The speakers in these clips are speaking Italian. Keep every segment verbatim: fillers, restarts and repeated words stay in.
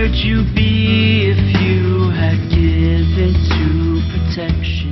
would you be if you had given to protection?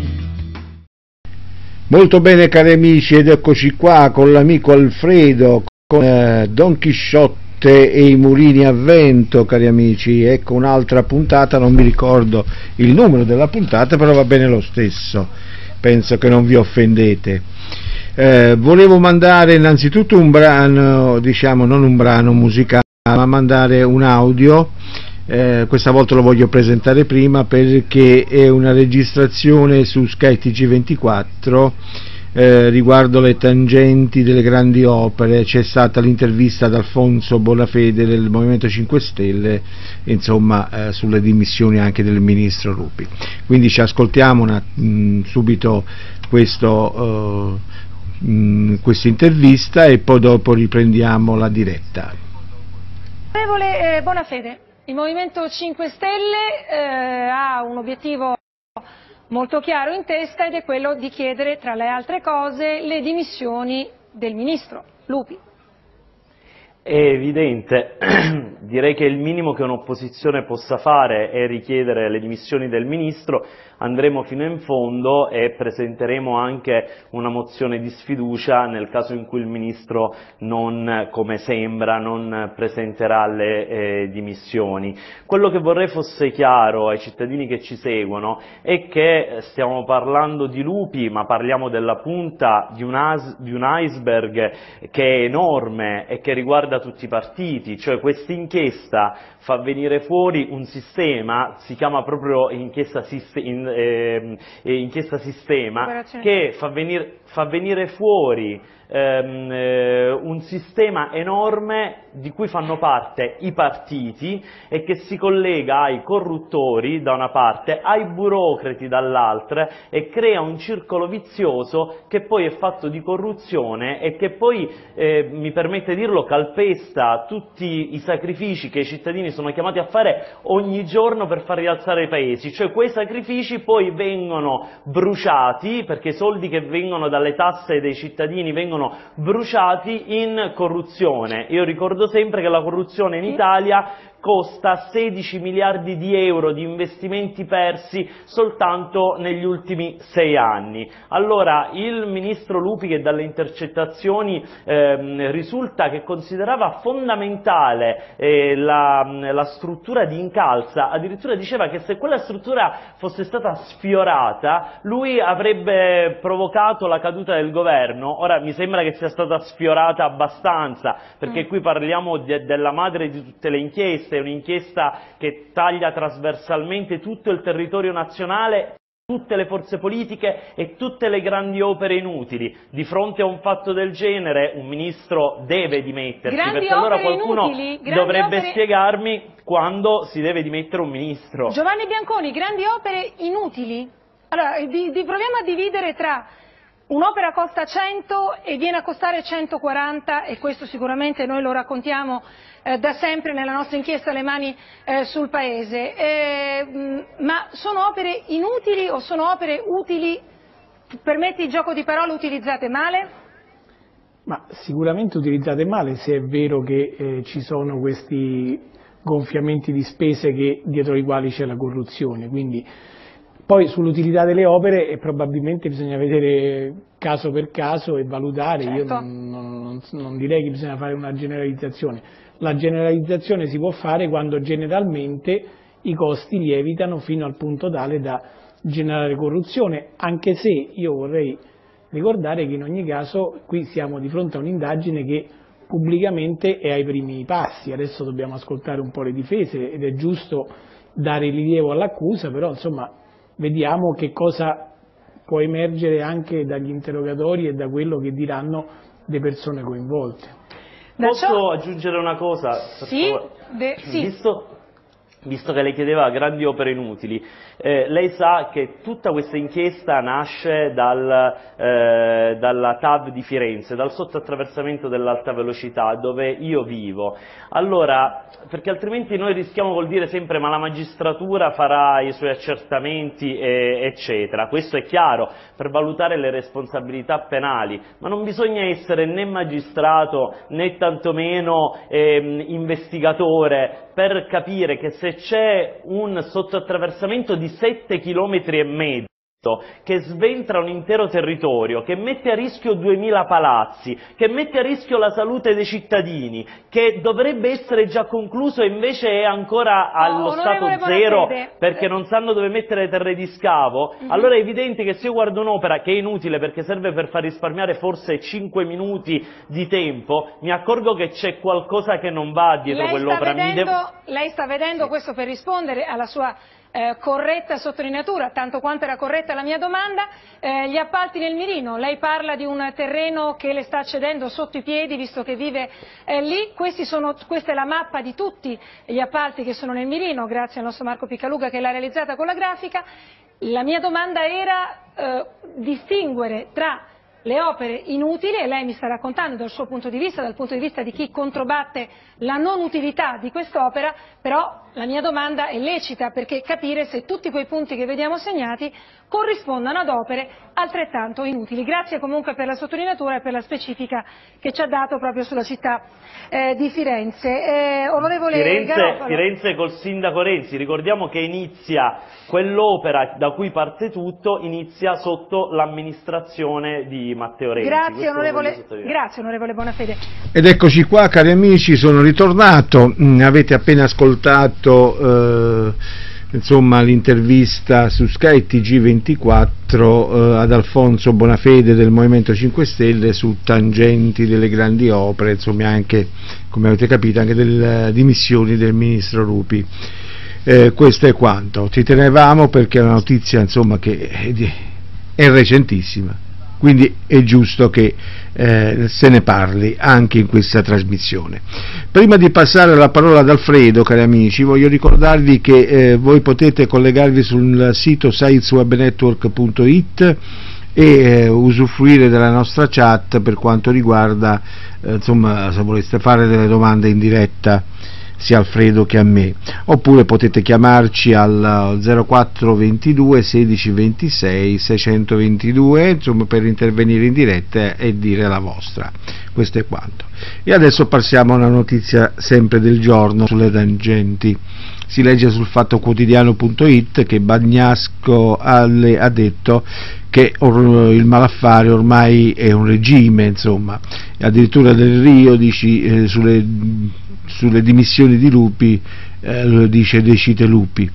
Molto bene cari amici, ed eccoci qua con l'amico Alfredo, con eh, Don Chisciotte e i mulini a vento, cari amici. Ecco un'altra puntata, non mi ricordo il numero della puntata, però va bene lo stesso, penso che non vi offendete. Eh, volevo mandare innanzitutto un brano, diciamo non un brano musicale, ma mandare un audio. Eh, questa volta lo voglio presentare prima perché è una registrazione su Sky T G ventiquattro eh, riguardo le tangenti delle grandi opere. C'è stata l'intervista ad Alfonso Bonafede del Movimento cinque Stelle, insomma eh, sulle dimissioni anche del ministro Lupi. Quindi ci ascoltiamo una, mh, subito questo, uh, questa intervista e poi dopo riprendiamo la diretta. Onorevole eh, Bonafede, il Movimento cinque Stelle eh, ha un obiettivo molto chiaro in testa ed è quello di chiedere, tra le altre cose, le dimissioni del ministro Lupi. È evidente, direi che il minimo che un'opposizione possa fare è richiedere le dimissioni del ministro. Andremo fino in fondo e presenteremo anche una mozione di sfiducia nel caso in cui il ministro non, come sembra, non presenterà le eh, dimissioni. Quello che vorrei fosse chiaro ai cittadini che ci seguono è che stiamo parlando di lupi, ma parliamo della punta di un, as, di un iceberg che è enorme e che riguarda tutti i partiti. Cioè questa inchiesta fa venire fuori un sistema, si chiama proprio inchiesta, in, eh, inchiesta sistema, che fa venire, fa venire fuori ehm, eh, un sistema enorme di cui fanno parte i partiti e che si collega ai corruttori da una parte, ai burocrati dall'altra, e crea un circolo vizioso che poi è fatto di corruzione e che poi, eh, mi permette di dirlo, calpesta tutti i sacrifici che i cittadini sono chiamati a fare ogni giorno per far rialzare i paesi. Cioè quei sacrifici poi vengono bruciati, perché i soldi che vengono dalle tasse dei cittadini vengono bruciati in corruzione. Io ricordo sempre che la corruzione in Italia costa sedici miliardi di euro di investimenti persi soltanto negli ultimi sei anni. Allora il ministro Lupi, che dalle intercettazioni ehm, risulta che considerava fondamentale eh, la, la struttura di Incalza, addirittura diceva che se quella struttura fosse stata sfiorata lui avrebbe provocato la caduta del governo. Ora mi sembra che sia stata sfiorata abbastanza, perché mm. qui parliamo de della madre di tutte le inchieste. È un'inchiesta che taglia trasversalmente tutto il territorio nazionale, tutte le forze politiche e tutte le grandi opere inutili. Di fronte a un fatto del genere un ministro deve dimettersi, grandi perché allora qualcuno inutili, dovrebbe opere... spiegarmi quando si deve dimettere un ministro. Giovanni Bianconi, grandi opere inutili? Allora, di, di, proviamo a dividere tra un'opera costa cento e viene a costare centoquaranta, e questo sicuramente noi lo raccontiamo eh, da sempre nella nostra inchiesta Le mani eh, sul paese, eh, mh, ma sono opere inutili o sono opere utili? Permetti il gioco di parole, utilizzate male? Ma sicuramente utilizzate male, se è vero che eh, ci sono questi gonfiamenti di spese che, dietro i quali c'è la corruzione. Quindi poi sull'utilità delle opere eh, probabilmente bisogna vedere caso per caso e valutare. Certo. Io non, non, non direi che bisogna fare una generalizzazione. La generalizzazione si può fare quando generalmente i costi lievitano fino al punto tale da generare corruzione, anche se io vorrei ricordare che in ogni caso qui siamo di fronte a un'indagine che pubblicamente è ai primi passi. Adesso dobbiamo ascoltare un po' le difese ed è giusto dare rilievo all'accusa, però insomma vediamo che cosa può emergere anche dagli interrogatori e da quello che diranno le persone coinvolte. Posso ciò... aggiungere una cosa? Sì, de... sì. Visto, visto che lei chiedeva grandi opere inutili, eh, lei sa che tutta questa inchiesta nasce dal, eh, dalla T A V di Firenze, dal sottoattraversamento dell'alta velocità, dove io vivo. Allora, perché altrimenti noi rischiamo col dire sempre ma la magistratura farà i suoi accertamenti e, eccetera. Questo è chiaro, per valutare le responsabilità penali, ma non bisogna essere né magistrato né tantomeno ehm, investigatore per capire che se c'è un sottoattraversamento di sette chilometri e mezzo che sventra un intero territorio, che mette a rischio duemila palazzi, che mette a rischio la salute dei cittadini, che dovrebbe essere già concluso e invece è ancora allo oh, stato zero perché non sanno dove mettere le terre di scavo, mm-hmm. allora è evidente che se io guardo un'opera che è inutile perché serve per far risparmiare forse cinque minuti di tempo, mi accorgo che c'è qualcosa che non va dietro quell'opera. Lei sta vedendo, questo per rispondere alla sua Eh, corretta sottolineatura, tanto quanto era corretta la mia domanda, eh, gli appalti nel mirino, lei parla di un terreno che le sta cedendo sotto i piedi visto che vive eh, lì. Questi sono, questa è la mappa di tutti gli appalti che sono nel mirino, grazie al nostro Marco Piccaluga che l'ha realizzata con la grafica. La mia domanda era eh, distinguere tra le opere inutili, e lei mi sta raccontando dal suo punto di vista, dal punto di vista di chi controbatte la non utilità di quest'opera, però la mia domanda è lecita, perché capire se tutti quei punti che vediamo segnati corrispondano ad opere altrettanto inutili. Grazie comunque per la sottolineatura e per la specifica che ci ha dato proprio sulla città eh, di Firenze. Eh, onorevole Firenze, Garofalo. Firenze col sindaco Renzi, ricordiamo che inizia quell'opera da cui parte tutto, inizia sotto l'amministrazione di Matteo Renzi. Grazie onorevole, grazie onorevole Bonafede. Ed eccoci qua cari amici, sono ritornato, mm, avete appena ascoltato eh, insomma l'intervista su Sky T G ventiquattro eh, ad Alfonso Bonafede del Movimento cinque Stelle su tangenti delle grandi opere, insomma anche, come avete capito, anche delle dimissioni del ministro Lupi. Eh, questo è quanto, ci tenevamo perché è una notizia insomma che è, è recentissima, quindi è giusto che eh, se ne parli anche in questa trasmissione. Prima di passare la parola ad Alfredo, cari amici, voglio ricordarvi che eh, voi potete collegarvi sul sito science web network punto it e eh, usufruire della nostra chat per quanto riguarda eh, insomma, se voleste fare delle domande in diretta sia Alfredo che a me, oppure potete chiamarci al zero quattro ventidue sedici ventisei seicentoventidue, insomma, per intervenire in diretta e dire la vostra. Questo è quanto. E adesso passiamo a una notizia sempre del giorno sulle tangenti. Si legge sul fattoquotidiano punto it che Bagnasco ha, ha detto che or, il malaffare ormai è un regime, insomma, addirittura Del Rio dici, eh, sulle, sulle dimissioni di Lupi eh, lo dice decite Lupi.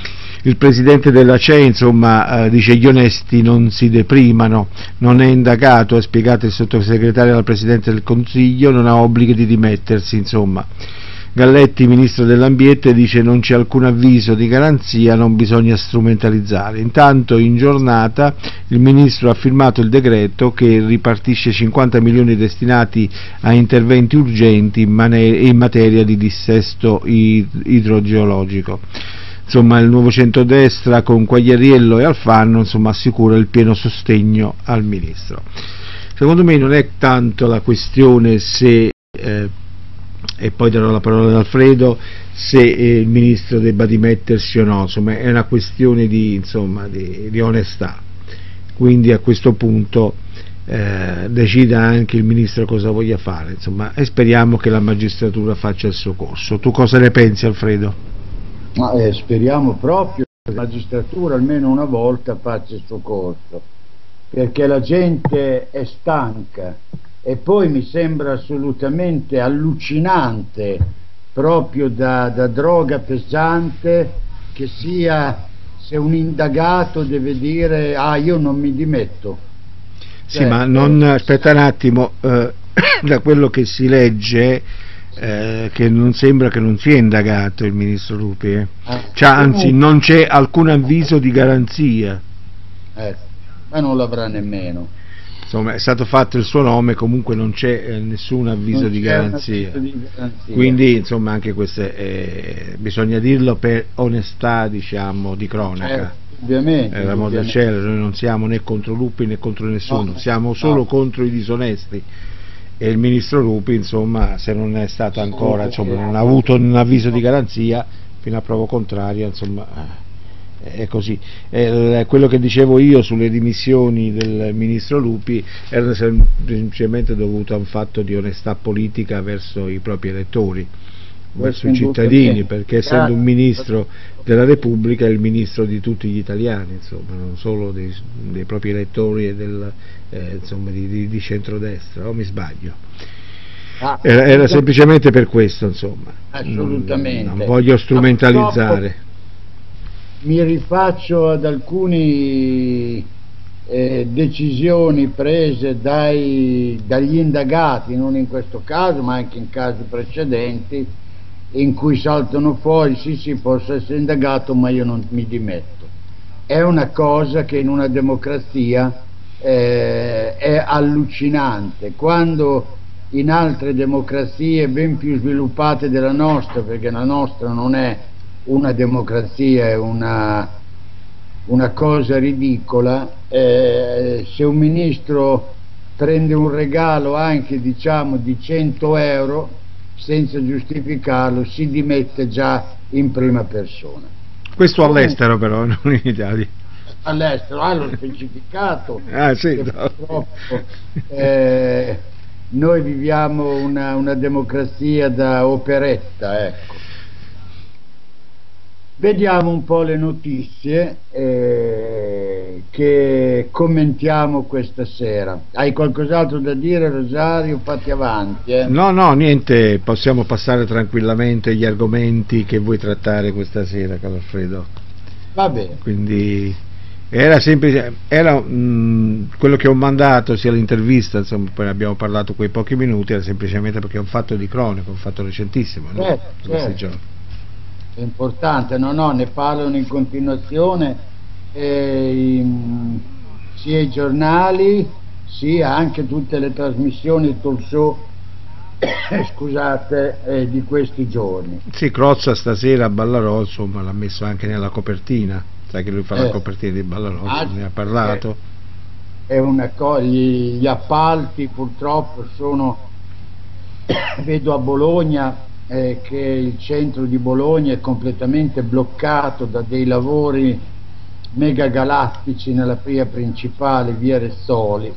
Il presidente della C E, insomma, eh, dice gli onesti non si deprimano, non è indagato, ha spiegato il sottosegretario al Presidente del Consiglio, non ha obbligo di dimettersi, insomma. Galletti, ministro dell'ambiente, dice non c'è alcun avviso di garanzia, non bisogna strumentalizzare. Intanto in giornata il ministro ha firmato il decreto che ripartisce cinquanta milioni destinati a interventi urgenti in, in materia di dissesto idrogeologico. Insomma, il nuovo centrodestra con Quagliariello e Alfano, insomma, assicura il pieno sostegno al ministro. Secondo me non è tanto la questione se eh, e poi darò la parola ad Alfredo, se eh, il ministro debba dimettersi o no, insomma è una questione di, insomma, di, di onestà, quindi a questo punto eh, decida anche il ministro cosa voglia fare, insomma, e speriamo che la magistratura faccia il suo corso. Tu cosa ne pensi, Alfredo? Ma, eh, speriamo proprio che la magistratura almeno una volta faccia il suo corso, perché la gente è stanca. E poi mi sembra assolutamente allucinante, proprio da, da droga pesante, che sia se un indagato deve dire ah io non mi dimetto. Sì, cioè, ma non, aspetta un attimo, eh, da quello che si legge eh, che non sembra che non sia indagato il ministro Lupi, eh. Eh, cioè, anzi non c'è alcun avviso di garanzia. Eh, ma non l'avrà nemmeno. Insomma, è stato fatto il suo nome, comunque non c'è eh, nessun avviso di garanzia. di garanzia, quindi insomma anche questo è, bisogna dirlo per onestà, diciamo, di cronaca. Eh, ovviamente, eh, la moda del cielo, noi non siamo né contro Lupi né contro nessuno, no, siamo solo no. contro i disonesti, e il ministro Lupi, insomma, se non è stato ancora, insomma, non ha avuto un avviso di garanzia fino a prova contraria, insomma è così. Eh, quello che dicevo io sulle dimissioni del ministro Lupi era semplicemente dovuto a un fatto di onestà politica verso i propri elettori, verso i cittadini, perché essendo un ministro della Repubblica è il ministro di tutti gli italiani, insomma, non solo dei, dei propri elettori e del, eh, insomma, di, di, di centrodestra, o mi sbaglio? Ah, era, era semplicemente per questo, insomma. Assolutamente. Non, non voglio strumentalizzare. Mi rifaccio ad alcune eh, decisioni prese dai, dagli indagati, non in questo caso ma anche in casi precedenti, in cui saltano fuori: sì sì, posso essere indagato ma io non mi dimetto. È una cosa che in una democrazia eh, è allucinante, quando in altre democrazie ben più sviluppate della nostra, perché la nostra non è una democrazia, è una, una cosa ridicola, eh, se un ministro prende un regalo anche, diciamo, di cento euro senza giustificarlo, si dimette già in prima persona. Questo all'estero però, non in Italia. All'estero, ah, l'ho specificato. Ah, sì, no. Purtroppo eh, noi viviamo una, una democrazia da operetta, ecco. Vediamo un po' le notizie eh, che commentiamo questa sera. Hai qualcos'altro da dire, Rosario? Fatti avanti. Eh. No, no, niente, possiamo passare tranquillamente agli argomenti che vuoi trattare questa sera, caro Alfredo. Va bene. Quindi era semplice, era mh, quello che ho mandato, sia l'intervista, insomma, poi abbiamo parlato quei pochi minuti, era semplicemente perché è un fatto di cronaca, un fatto recentissimo, no? Certo, Questi certo. giorni. È importante, no, no, ne parlano in continuazione eh, in, sia i giornali sia anche tutte le trasmissioni talk show scusate eh, di questi giorni. Sì, Crozza stasera a Ballarò, insomma, l'ha messo anche nella copertina, sai che lui fa eh, la copertina di Ballarò, ah, ne ha parlato. È una cosa, gli, gli appalti purtroppo sono, vedo a Bologna Eh, che il centro di Bologna è completamente bloccato da dei lavori megagalattici nella via principale, via Rezzoli,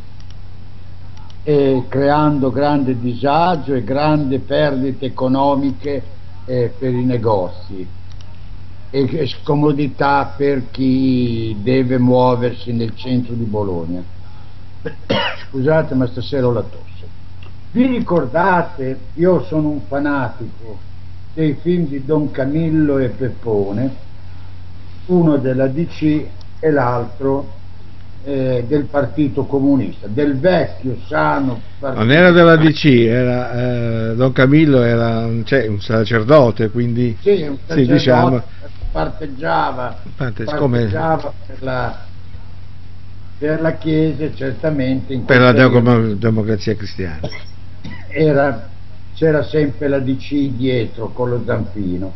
e creando grande disagio e grandi perdite economiche eh, per i negozi e scomodità per chi deve muoversi nel centro di Bologna. Scusate, ma stasera ho la tosse. Vi ricordate, io sono un fanatico dei film di Don Camillo e Peppone, uno della D C e l'altro eh, del Partito Comunista, del vecchio sano partito. Non era della D C, era, eh, Don Camillo era cioè, un sacerdote, quindi sì, un sacerdote, sì, diciamo, parteggiava, Parte, parteggiava per la per la Chiesa, certamente in per la periodo, democrazia cristiana. Era, c'era sempre la D C dietro con lo zampino.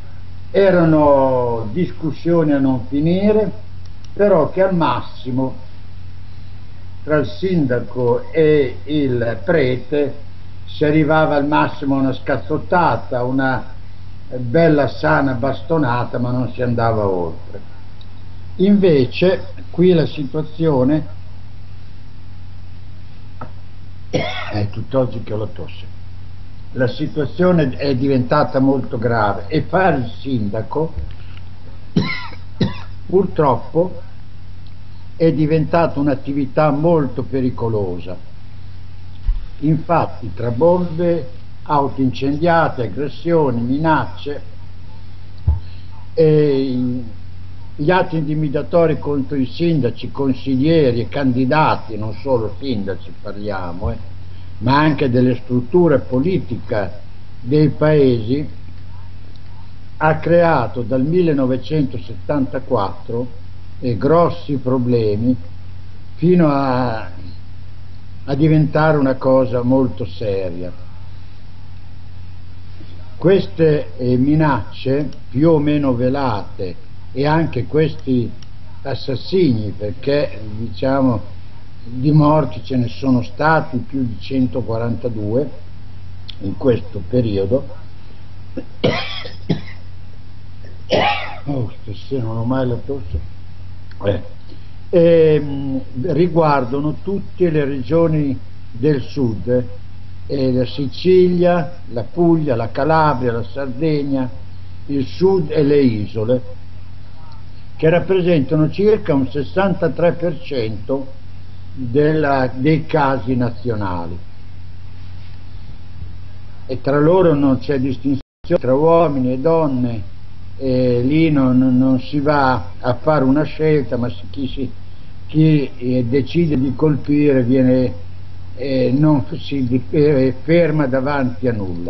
Erano discussioni a non finire, però che al massimo tra il sindaco e il prete si arrivava al massimo a una scazzottata, una bella sana bastonata, ma non si andava oltre. Invece qui la situazione è tutt'oggi che ho la tosse, la situazione è diventata molto grave e fare il sindaco purtroppo è diventata un'attività molto pericolosa. Infatti tra bombe, auto incendiate, aggressioni, minacce e gli atti intimidatori contro i sindaci, consiglieri e candidati, non solo sindaci parliamo, eh, ma anche delle strutture politiche dei paesi, ha creato dal millenovecentosettantaquattro eh, grossi problemi fino a, a diventare una cosa molto seria. Queste eh, minacce più o meno velate e anche questi assassini, perché diciamo di morti ce ne sono stati più di centoquarantadue in questo periodo. Oh, stasera non ho mai la tosse. Eh. E, riguardano tutte le regioni del sud e la Sicilia, la Puglia, la Calabria, la Sardegna, il sud e le isole, che rappresentano circa un sessantatré per cento della, dei casi nazionali, e tra loro non c'è distinzione tra uomini e donne, e lì non, non si va a fare una scelta, ma chi, si, chi eh, decide di colpire viene, eh, non si eh, ferma davanti a nulla.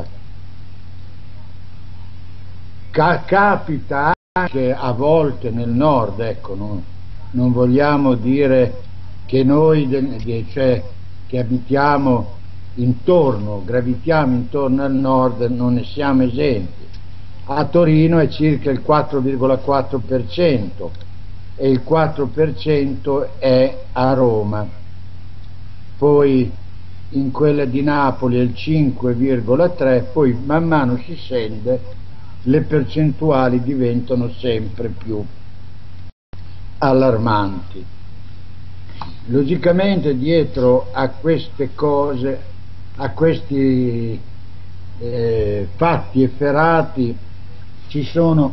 Ca capita anche a volte nel nord, ecco, no? Non vogliamo dire che noi, cioè, che abitiamo intorno, gravitiamo intorno al nord, non ne siamo esenti. A Torino è circa il quattro virgola quattro per cento e il quattro per cento è a Roma, poi in quella di Napoli è il cinque virgola tre per cento, poi man mano si scende, le percentuali diventano sempre più allarmanti. Logicamente dietro a queste cose, a questi eh, fatti efferati, ci sono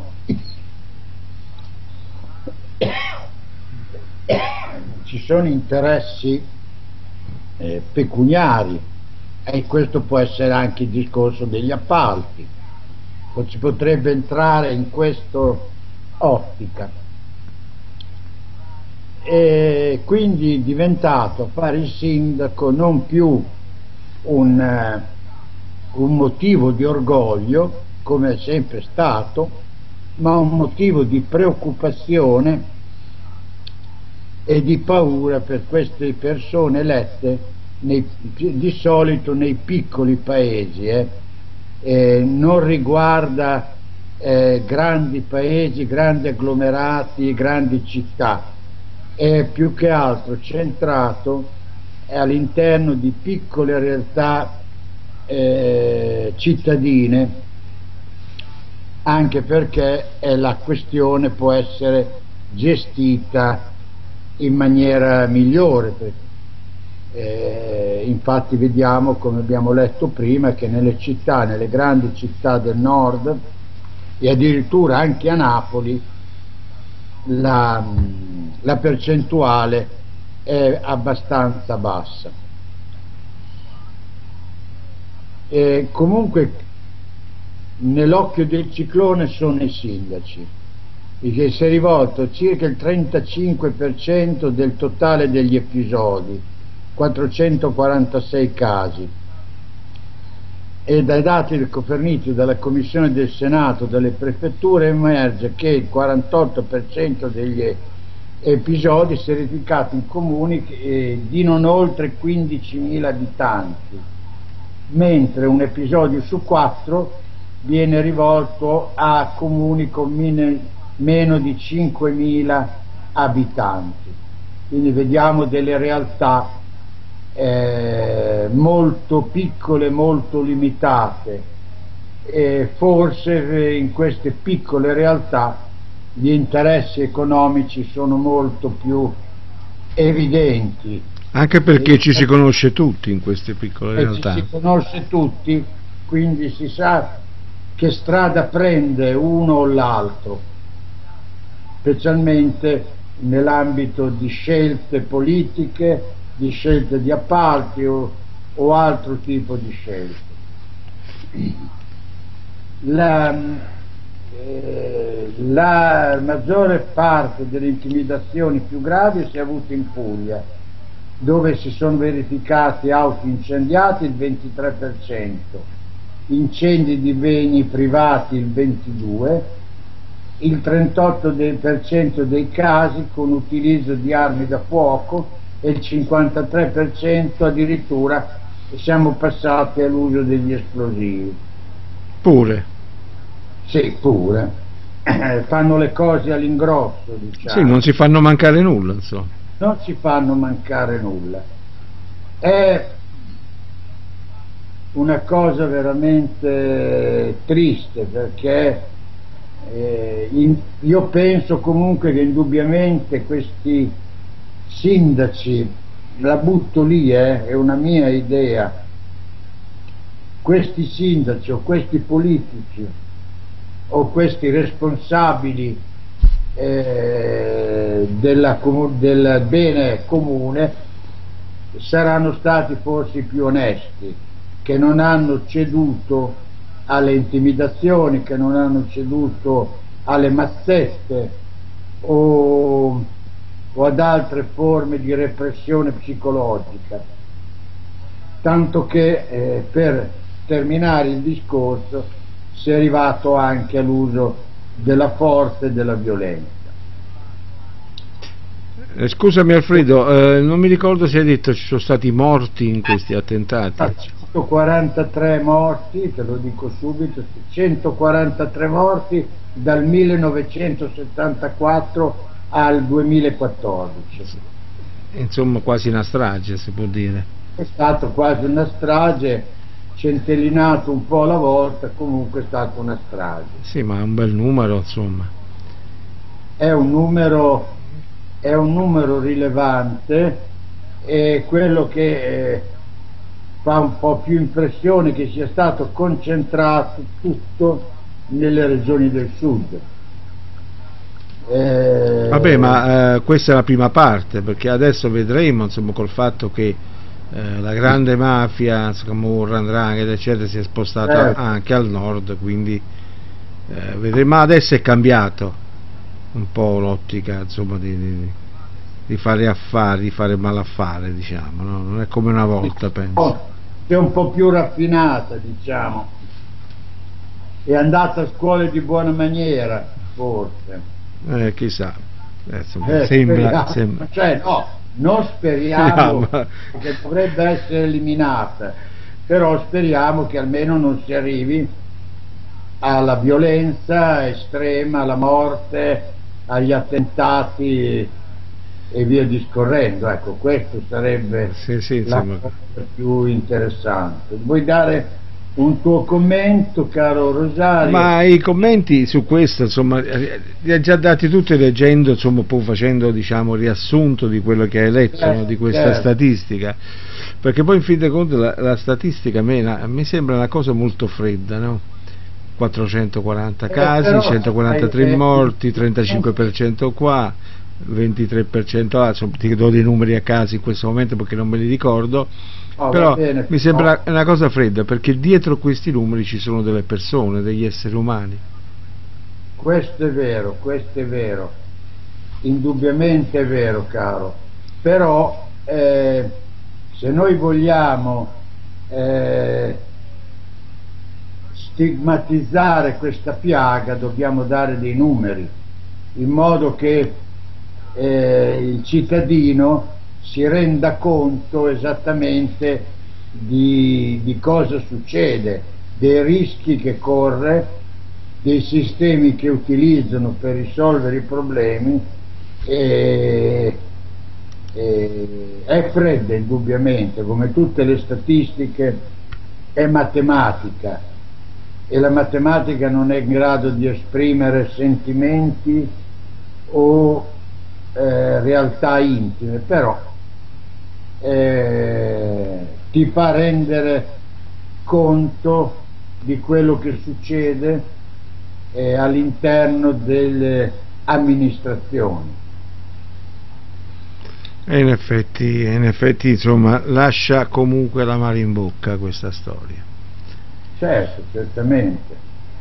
ci sono interessi eh, pecuniari, e questo può essere anche il discorso degli appalti, si potrebbe entrare in questa ottica, e quindi è diventato fare il sindaco non più un, uh, un motivo di orgoglio come è sempre stato, ma un motivo di preoccupazione e di paura per queste persone elette nei, di solito nei piccoli paesi, eh. Eh, non riguarda eh, grandi paesi, grandi agglomerati, grandi città, è più che altro centrato all'interno di piccole realtà eh, cittadine, anche perché eh, la questione può essere gestita in maniera migliore. Eh, infatti vediamo, come abbiamo letto prima, che nelle città, nelle grandi città del nord e addirittura anche a Napoli, la, la percentuale è abbastanza bassa. E comunque nell'occhio del ciclone sono i sindaci, che si è rivolto circa il trentacinque per cento del totale degli episodi, quattrocentoquarantasei casi, e dai dati forniti dalla Commissione del Senato delle prefetture emerge che il quarantotto per cento degli episodi si è verificato in comuni di non oltre quindicimila abitanti, mentre un episodio su quattro viene rivolto a comuni con meno di cinquemila abitanti. Quindi vediamo delle realtà eh, molto piccole, molto limitate, e forse in queste piccole realtà gli interessi economici sono molto più evidenti. Anche perché e, ci si conosce tutti in queste piccole realtà. Ci si conosce tutti, quindi si sa che strada prende uno o l'altro, specialmente nell'ambito di scelte politiche, di scelte di appalti o, o altro tipo di scelte. La, eh, la maggiore parte delle intimidazioni più gravi si è avuta in Puglia, dove si sono verificati auto incendiati il ventitré per cento, incendi di beni privati il ventidue per cento, il trentotto per cento dei casi con utilizzo di armi da fuoco e il cinquantatré per cento addirittura siamo passati all'uso degli esplosivi. Pure? Sì, pure. Eh, fanno le cose all'ingrosso, diciamo. Sì, non si fanno mancare nulla, insomma. Non si fanno mancare nulla. È una cosa veramente triste, perché eh, in, io penso comunque che indubbiamente questi sindaci, la butto lì, eh, è una mia idea, questi sindaci o questi politici o questi responsabili eh, della, del bene comune saranno stati forse più onesti, che non hanno ceduto alle intimidazioni, che non hanno ceduto alle mazzette o, o ad altre forme di repressione psicologica, tanto che eh, per terminare il discorso si è arrivato anche all'uso della forza e della violenza. Eh, scusami Alfredo, eh, non mi ricordo se hai detto ci sono stati morti in questi attentati. centoquarantatré morti, te lo dico subito, centoquarantatré morti dal millenovecentosettantaquattro al duemilaquattordici. Insomma quasi una strage, si può dire. È stato quasi una strage, centellinato un po' alla volta, comunque è stata una strage. Sì, ma è un bel numero, insomma. È un numero, è un numero rilevante, e quello che eh, fa un po' più impressione che sia stato concentrato tutto nelle regioni del sud. Eh... Vabbè, ma eh, questa è la prima parte, perché adesso vedremo, insomma, col fatto che eh, la grande mafia, Camorra, 'Ndrangheta, eccetera, si è spostata certo. anche al nord, quindi eh, vedremo. Adesso è cambiato un po' l'ottica, insomma, di, di, di fare affari, di fare malaffare, diciamo, no? Non è come una volta, penso. È un po' più raffinata, diciamo, è andata a scuole di buona maniera, forse. Eh, chissà, eh, insomma, Eh, sembra, speriamo. sembra. Cioè, no, non speriamo Speriamo. che dovrebbe essere eliminata, però speriamo che almeno non si arrivi alla violenza estrema, alla morte, agli attentati e via discorrendo. Ecco, questo sarebbe Sì, sì, la insomma. cosa più interessante. Vuoi dare un tuo commento, caro Rosario? Ma i commenti su questo, insomma, li ha già dati tutti leggendo, insomma, un po' facendo, diciamo, riassunto di quello che hai letto, Eh, no, di questa certo. statistica, perché poi in fin dei conti la, la statistica a me, la- mi sembra una cosa molto fredda, no? quattrocentoquaranta Eh, casi, però, centoquarantatré eh, morti, trentacinque per cento qua, ventitré per cento là, insomma, ti do dei numeri a caso in questo momento perché non me li ricordo. Oh, va Però bene, mi sembra no. una cosa fredda, perché dietro questi numeri ci sono delle persone, degli esseri umani. Questo è vero, questo è vero, indubbiamente è vero, caro, però eh, se noi vogliamo eh, stigmatizzare questa piaga dobbiamo dare dei numeri, in modo che eh, il cittadino si renda conto esattamente di, di cosa succede, dei rischi che corre, dei sistemi che utilizzano per risolvere i problemi. E, e, è fredda indubbiamente, come tutte le statistiche, è matematica, e la matematica non è in grado di esprimere sentimenti o eh, realtà intime, però eh, ti fa rendere conto di quello che succede eh, all'interno delle amministrazioni. E in effetti, in effetti, insomma, lascia comunque l'amaro in bocca questa storia. Certo, certamente.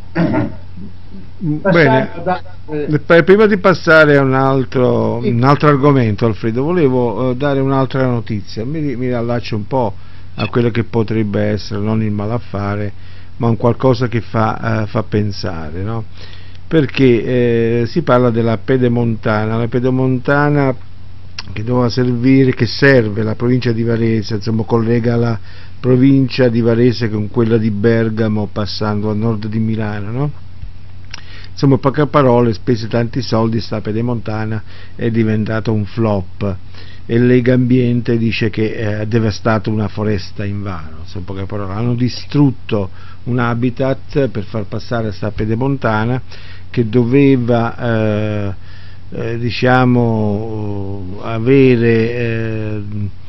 Bene, da, eh, per- prima di passare a un altro, un altro argomento, Alfredo, volevo eh, dare un'altra notizia. Mi, ri- mi allaccio un po' a quello che potrebbe essere non il malaffare, ma un qualcosa che fa, eh, fa pensare, no? Perché eh, si parla della Pedemontana, la Pedemontana che doveva servire, che serve la provincia di Varese, insomma collega la provincia di Varese con quella di Bergamo passando a nord di Milano, no? Insomma, poche parole, spese tanti soldi, sta Pedemontana è diventato un flop e Lega Ambiente dice che eh, ha devastato una foresta invano. Insomma, poche parole, hanno distrutto un habitat per far passare sta Pedemontana che doveva eh, eh, diciamo avere eh,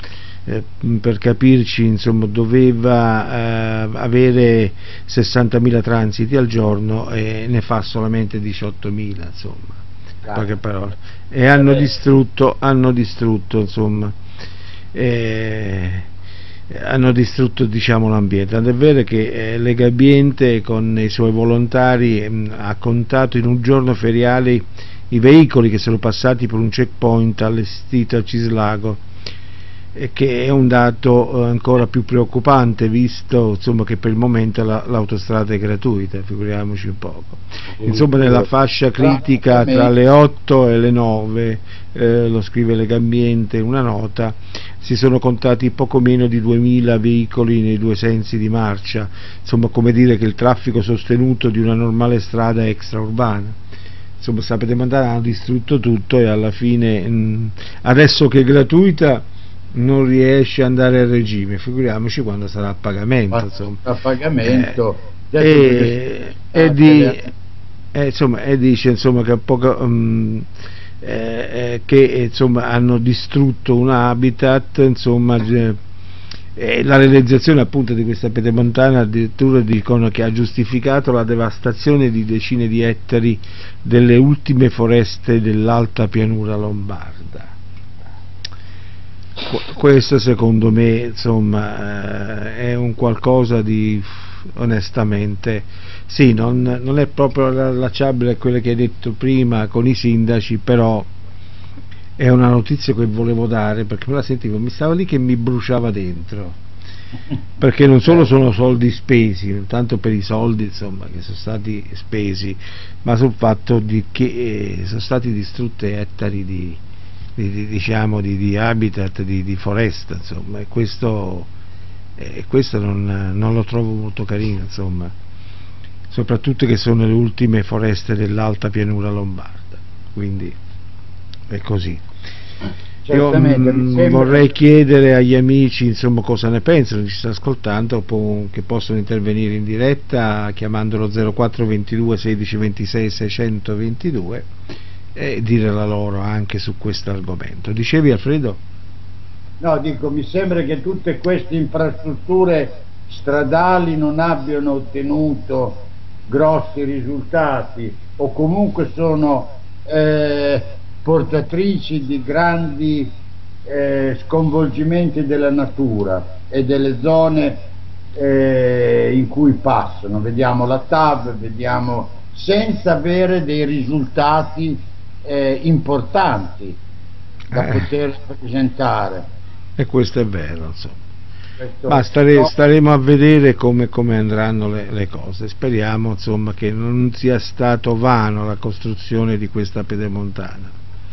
eh, per capirci, insomma, doveva eh, avere sessantamila transiti al giorno e ne fa solamente diciottomila, insomma, in poche parole, e hanno distrutto, hanno distrutto, insomma, eh, hanno distrutto, diciamo, l'ambiente. È vero che eh, Legambiente con i suoi volontari mh, ha contato in un giorno feriale i veicoli che sono passati per un checkpoint allestito a Cislago, e che è un dato ancora più preoccupante, visto, insomma, che per il momento la, l'autostrada è gratuita, figuriamoci un poco. Insomma, nella fascia critica tra le otto e le nove, eh, lo scrive Legambiente in una nota, si sono contati poco meno di duemila veicoli nei due sensi di marcia, insomma, come dire che il traffico sostenuto di una normale strada extraurbana. Insomma, sapete, mandare, hanno distrutto tutto e alla fine, mh, adesso che è gratuita, non riesce ad andare a regime, figuriamoci quando sarà a pagamento, insomma. A pagamento eh, e, e, di, e, insomma, e dice, insomma, che, poco, um, eh, che insomma, hanno distrutto un habitat, insomma, e la realizzazione appunto di questa pedemontana addirittura dicono che ha giustificato la devastazione di decine di ettari delle ultime foreste dell'alta pianura lombarda. Questo secondo me, insomma, è un qualcosa di, onestamente, sì, non, non è proprio allacciabile a quello che hai detto prima con i sindaci, però è una notizia che volevo dare, perché me la sentivo, mi stava lì che mi bruciava dentro, perché non solo sono soldi spesi, non tanto per i soldi, insomma, che sono stati spesi, ma sul fatto di che sono stati distrutti ettari di Di, di, diciamo di, di habitat, di, di foresta, insomma, e questo, eh, questo non, non lo trovo molto carino, insomma, soprattutto che sono le ultime foreste dell'alta pianura lombarda, quindi è così. Io mh, vorrei chiedere agli amici, insomma, cosa ne pensano, ci sta ascoltando, che possono intervenire in diretta chiamandolo zero quattro ventidue sedici ventisei seicentoventidue e dire la loro anche su questo argomento. Dicevi, Alfredo? No, dico, mi sembra che tutte queste infrastrutture stradali non abbiano ottenuto grossi risultati, o comunque sono eh, portatrici di grandi eh, sconvolgimenti della natura e delle zone eh, in cui passano. Vediamo la T A V, vediamo, senza avere dei risultati Eh, importanti da eh. poter presentare, e questo è vero, insomma. Questo ma stare, no. staremo a vedere come, come andranno le, le cose. Speriamo, insomma, che non sia stato vano la costruzione di questa pedemontana,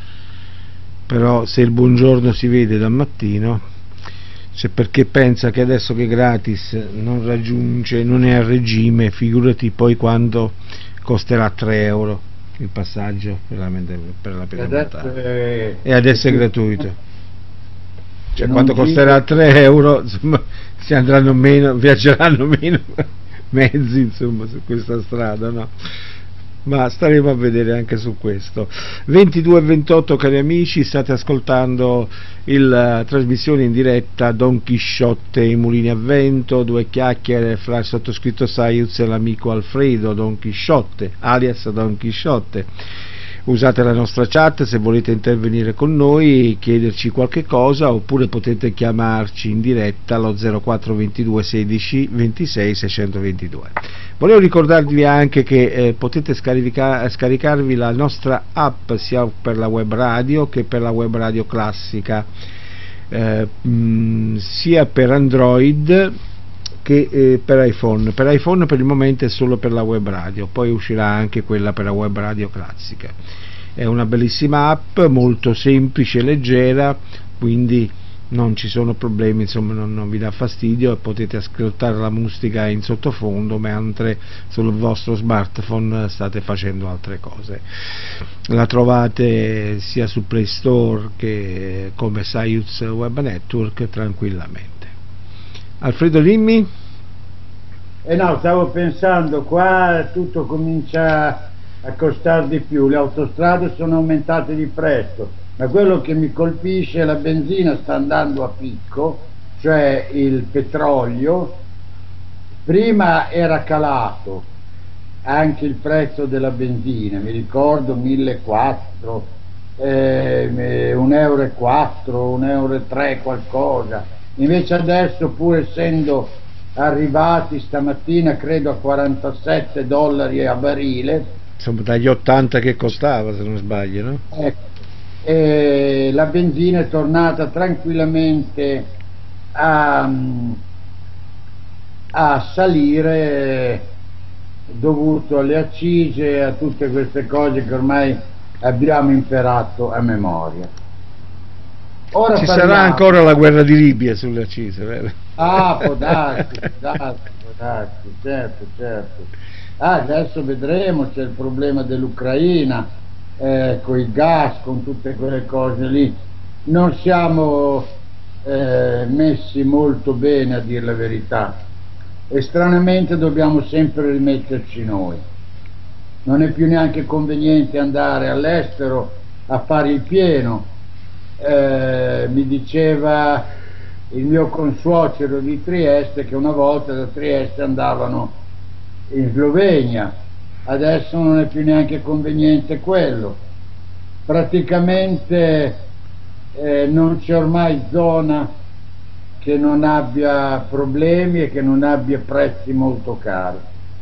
però se il buongiorno si vede dal mattino, se perché pensa che adesso che gratis non raggiunge, non è a regime, figurati poi quando costerà tre euro il passaggio per la, per la pedemontana, è, e adesso è gratuito, cioè quando costerà tre euro, insomma, si andranno meno, viaggeranno meno mezzi, insomma, su questa strada, no? Ma staremo a vedere anche su questo. ventidue e ventotto, cari amici, state ascoltando la trasmissione in diretta Don Chisciotte e i mulini a vento, due chiacchiere fra il sottoscritto Saiuz e l'amico Alfredo Don Chisciotte, alias Don Chisciotte. Usate la nostra chat se volete intervenire con noi, chiederci qualche cosa, oppure potete chiamarci in diretta allo zero quattro ventidue sedici ventisei seicentoventidue. Volevo ricordarvi anche che eh, potete scarica- scaricarvi la nostra app sia per la web radio che per la web radio classica, eh, mh, sia per Android che eh, per iPhone. Per iPhone per il momento è solo per la web radio, poi uscirà anche quella per la web radio classica. È una bellissima app, molto semplice e leggera, quindi non ci sono problemi, insomma, non, non vi dà fastidio, e potete ascoltare la musica in sottofondo mentre sul vostro smartphone state facendo altre cose. La trovate sia su Play Store che come Saiuz Web Network tranquillamente. Alfredo, dimmi. Eh no, stavo pensando, qua tutto comincia a costare di più, le autostrade sono aumentate di prezzo, ma quello che mi colpisce è la benzina sta andando a picco, cioè il petrolio. Prima era calato anche il prezzo della benzina, mi ricordo millequattrocento, eh, un euro e quattro, un euro e tre qualcosa, invece adesso, pur essendo arrivati stamattina credo a quarantasette dollari a barile, insomma dagli ottanta che costava, se non sbaglio, no? Ecco, e la benzina è tornata tranquillamente a, a salire, dovuto alle accise e a tutte queste cose che ormai abbiamo imparato a memoria. Ora ci parliamo... sarà ancora la guerra di Libia sulle accise, vero? Ah, può darsi, può darsi, può darsi, certo, certo. Ah, adesso vedremo, c'è il problema dell'Ucraina, eh, con il gas, con tutte quelle cose lì. Non siamo eh, messi molto bene, a dire la verità, e stranamente dobbiamo sempre rimetterci noi. Non è più neanche conveniente andare all'estero a fare il pieno. Eh, mi diceva il mio consuocero di Trieste che una volta da Trieste andavano in Slovenia, adesso non è più neanche conveniente quello. Praticamente eh, non c'è ormai zona che non abbia problemi e che non abbia prezzi molto cari.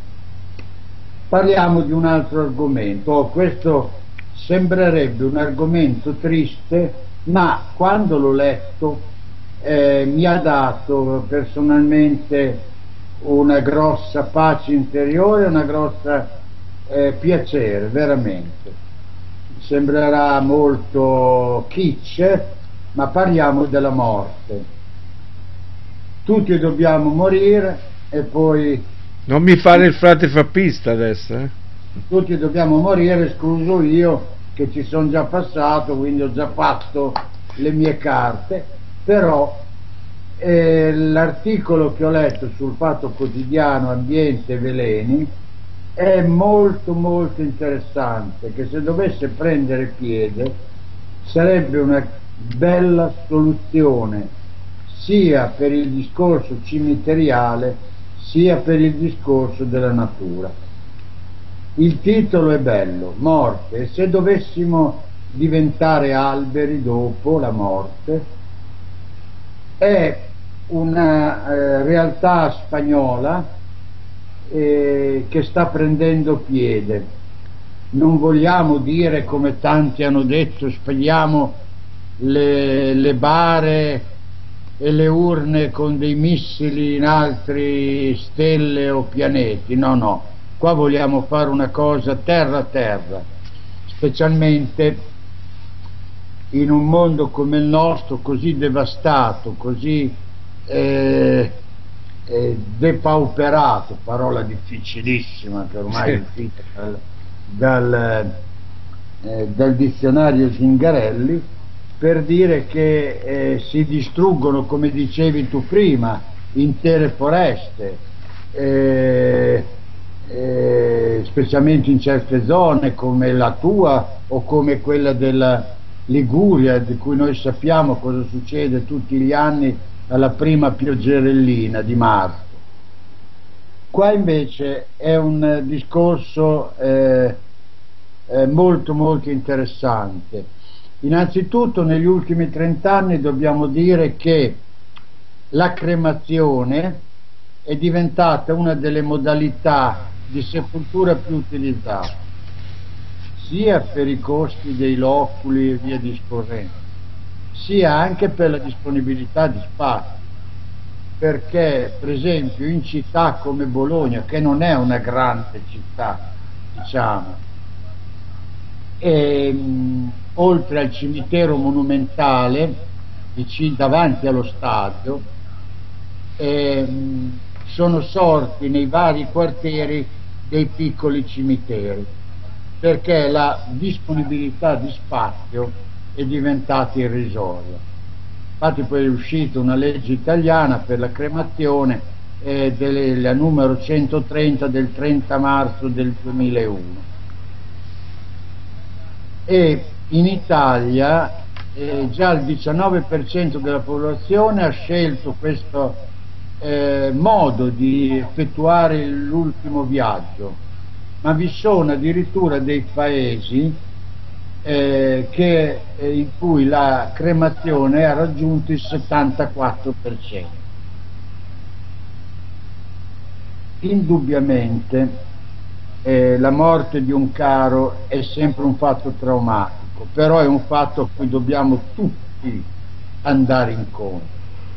Parliamo di un altro argomento. Oh, questo sembrerebbe un argomento triste, ma quando l'ho letto eh, mi ha dato personalmente una grossa pace interiore, una grossa eh, piacere, veramente. Sembrerà molto kitsch, ma parliamo della morte. Tutti dobbiamo morire e poi... Non mi fare il frate fappista adesso, eh? Tutti dobbiamo morire, escluso io che ci sono già passato, quindi ho già fatto le mie carte, però eh, l'articolo che ho letto sul Fatto Quotidiano Ambiente e Veleni è molto molto interessante, che se dovesse prendere piede sarebbe una bella soluzione sia per il discorso cimiteriale sia per il discorso della natura. Il titolo è bello, morte, e se dovessimo diventare alberi dopo la morte, è una eh, realtà spagnola eh, che sta prendendo piede. Non vogliamo dire, come tanti hanno detto, spegniamo le, le bare e le urne con dei missili in altre stelle o pianeti, no, no, qua vogliamo fare una cosa terra a terra, specialmente in un mondo come il nostro, così devastato, così eh, eh, depauperato, parola difficilissima che ormai è uscita dal, dal, eh, dal dizionario Zingarelli, per dire che eh, si distruggono, come dicevi tu prima, intere foreste, eh, eh, specialmente in certe zone come la tua o come quella della Liguria, di cui noi sappiamo cosa succede tutti gli anni alla prima pioggerellina di marzo. Qua invece è un discorso eh, eh, molto molto interessante. Innanzitutto negli ultimi trent'anni dobbiamo dire che la cremazione è diventata una delle modalità di sepoltura più utilizzate, sia per i costi dei loculi e via discorrendo, sia anche per la disponibilità di spazio, perché per esempio in città come Bologna, che non è una grande città, diciamo, e, mh, oltre al cimitero monumentale vicino, davanti allo stadio, e, mh, sono sorti nei vari quartieri dei piccoli cimiteri, perché la disponibilità di spazio è diventata irrisoria. Infatti poi è uscita una legge italiana per la cremazione, eh, delle, la numero centotrenta del trenta marzo del duemilauno. E in Italia eh, già il diciannove per cento della popolazione ha scelto questo eh, modo di effettuare l'ultimo viaggio, ma vi sono addirittura dei paesi eh, che, eh, in cui la cremazione ha raggiunto il settantaquattro per cento. Indubbiamente eh, la morte di un caro è sempre un fatto traumatico, però è un fatto a cui dobbiamo tutti andare incontro,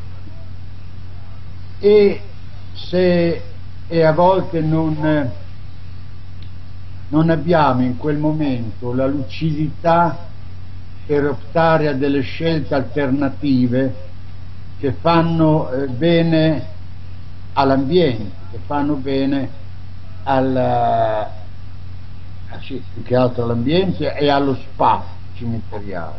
e se e a volte non, non abbiamo in quel momento la lucidità per optare a delle scelte alternative che fanno eh, bene all'ambiente, che fanno bene al, sì, più che altro all'ambiente e allo spazio cimiteriale.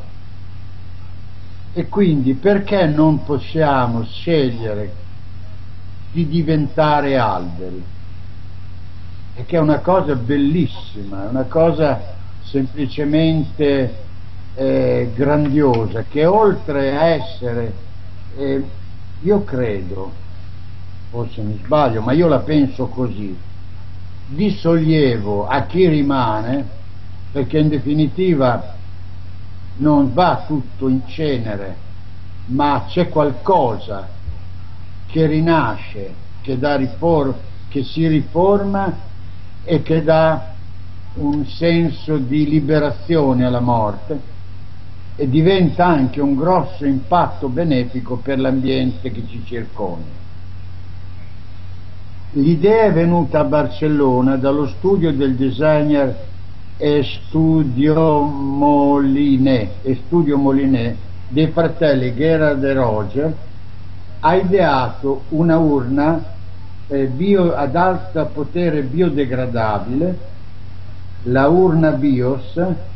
E quindi perché non possiamo scegliere di diventare alberi? Perché è una cosa bellissima, è una cosa semplicemente eh, grandiosa, che oltre a essere, eh, io credo, forse mi sbaglio, ma io la penso così, di sollievo a chi rimane, perché in definitiva non va tutto in cenere, ma c'è qualcosa che rinasce, che, dà rifor- che si riforma e che dà un senso di liberazione alla morte, e diventa anche un grosso impatto benefico per l'ambiente che ci circonda. L'idea è venuta a Barcellona dallo studio del designer Estudio Moliné, Estudio Moliné dei fratelli Gerard e Roger. Ha ideato una urna eh, bio, ad alto potere biodegradabile, la urna BIOS,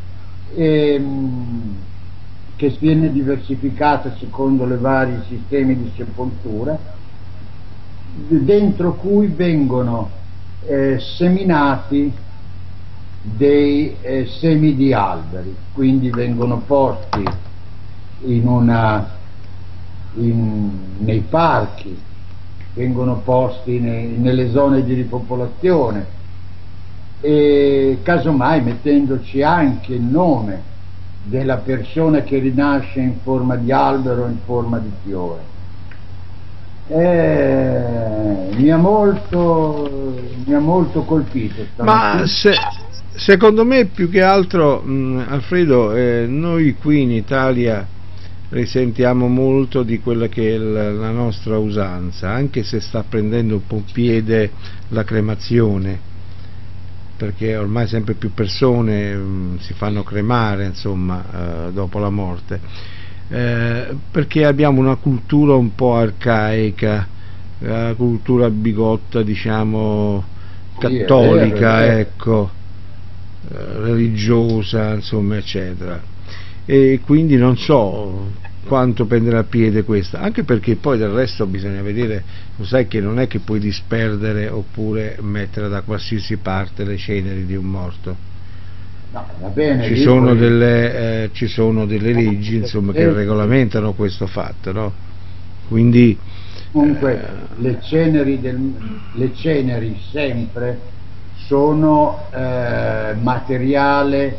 ehm, che viene diversificata secondo le vari sistemi di sepoltura, dentro cui vengono eh, seminati dei eh, semi di alberi, quindi vengono posti in una, in, nei parchi, vengono posti nei, nelle zone di ripopolazione, e casomai mettendoci anche il nome della persona che rinasce in forma di albero o in forma di fiore. Eh, mi ha molto mi ha molto colpito. Ma se, secondo me più che altro, mh, Alfredo, eh, noi qui in Italia risentiamo molto di quella che è la, la nostra usanza, anche se sta prendendo un po' piede la cremazione, perché ormai sempre più persone mh, si fanno cremare, insomma, eh, dopo la morte. Eh, perché abbiamo una cultura un po' arcaica, la cultura bigotta, diciamo, cattolica, sì, ecco, eh, religiosa, insomma, eccetera, e quindi non so quanto prenderà piede questa, anche perché poi del resto bisogna vedere, lo sai che non è che puoi disperdere oppure mettere da qualsiasi parte le ceneri di un morto. No, va bene, ci, sono poi... delle, eh, ci sono delle leggi, insomma, che regolamentano questo fatto, no? Quindi comunque eh... le ceneri del, le ceneri sempre sono eh, materiale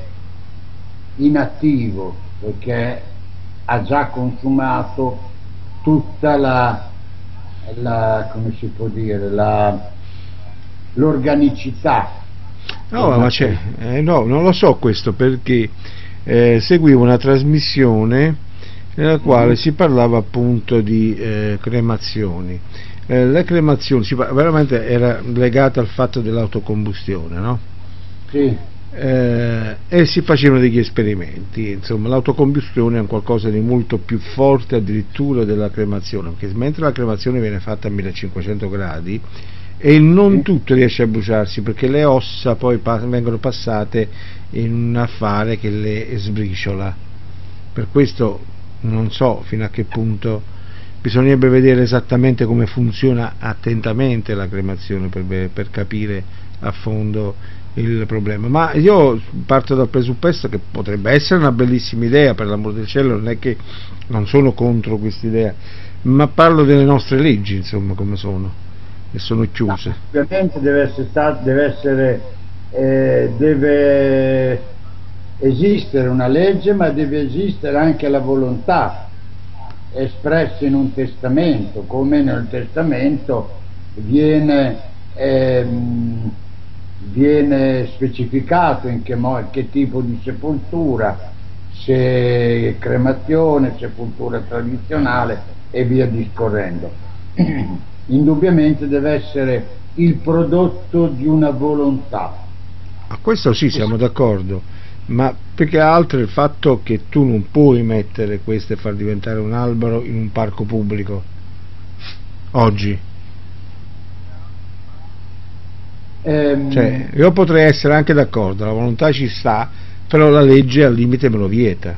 inattivo, perché ha già consumato tutta la, la come si può dire, la l'organicità. No, ma c'è, eh, no, non lo so questo, perché eh, seguivo una trasmissione nella quale si parlava appunto di eh, cremazioni. Eh, le cremazioni si, veramente era legata al fatto dell'autocombustione, no? Sì. Eh, e si facevano degli esperimenti, insomma, l'autocombustione è un qualcosa di molto più forte addirittura della cremazione, perché mentre la cremazione viene fatta a millecinquecento gradi e non tutto riesce a bruciarsi, perché le ossa poi pa- vengono passate in un affare che le sbriciola. Per questo non so fino a che punto, bisognerebbe vedere esattamente come funziona attentamente la cremazione per, per capire a fondo il problema. Ma io parto dal presupposto che potrebbe essere una bellissima idea, per l'amor del cielo, non è che non sono contro questa idea, ma parlo delle nostre leggi, insomma, come sono, e sono chiuse. No, ovviamente deve essere, stato, deve essere eh, deve esistere una legge, ma deve esistere anche la volontà espressa in un testamento, come nel testamento viene ehm, viene specificato in che, mo- che tipo di sepoltura, se cremazione, sepoltura tradizionale e via discorrendo. Indubbiamente deve essere il prodotto di una volontà. A questo sì, siamo d'accordo, ma più che altro il fatto che tu non puoi mettere questo e far diventare un albero in un parco pubblico oggi. Ehm, Cioè, io potrei essere anche d'accordo, la volontà ci sta, però la legge al limite me lo vieta.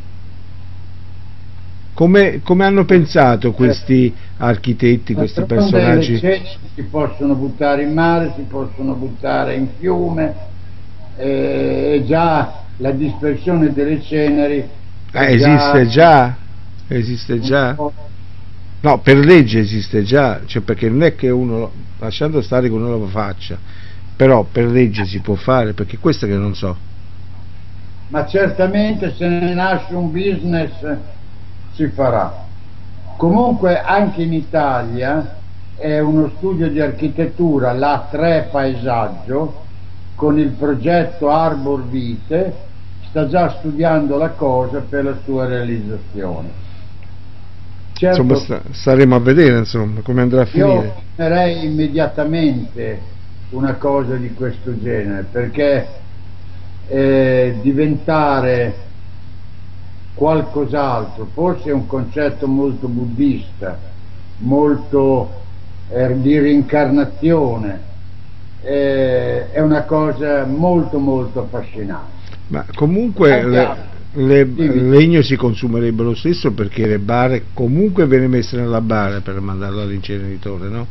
Come, come hanno pensato questi architetti, questi personaggi? Le si possono buttare in mare, si possono buttare in fiume, e già la dispersione delle ceneri Eh, esiste già, esiste già. No, per legge esiste già, cioè, perché non è che uno, lasciando stare che uno lo faccia, però per legge si può fare, perché questo che non so. Ma certamente se ne nasce un business si farà. Comunque anche in Italia è uno studio di architettura, l'A tre Paesaggio, con il progetto Arbor Vitae, sta già studiando la cosa per la sua realizzazione. Certo, insomma, sta, staremo a vedere, insomma, come andrà a finire. Io farei immediatamente una cosa di questo genere, perché eh, diventare qualcos'altro, forse è un concetto molto buddista, molto eh, di reincarnazione, eh, è una cosa molto molto affascinante. Ma comunque le, le, il legno si consumerebbe lo stesso, perché le bare comunque viene messa nella bara per mandarla all'inceneritore, no?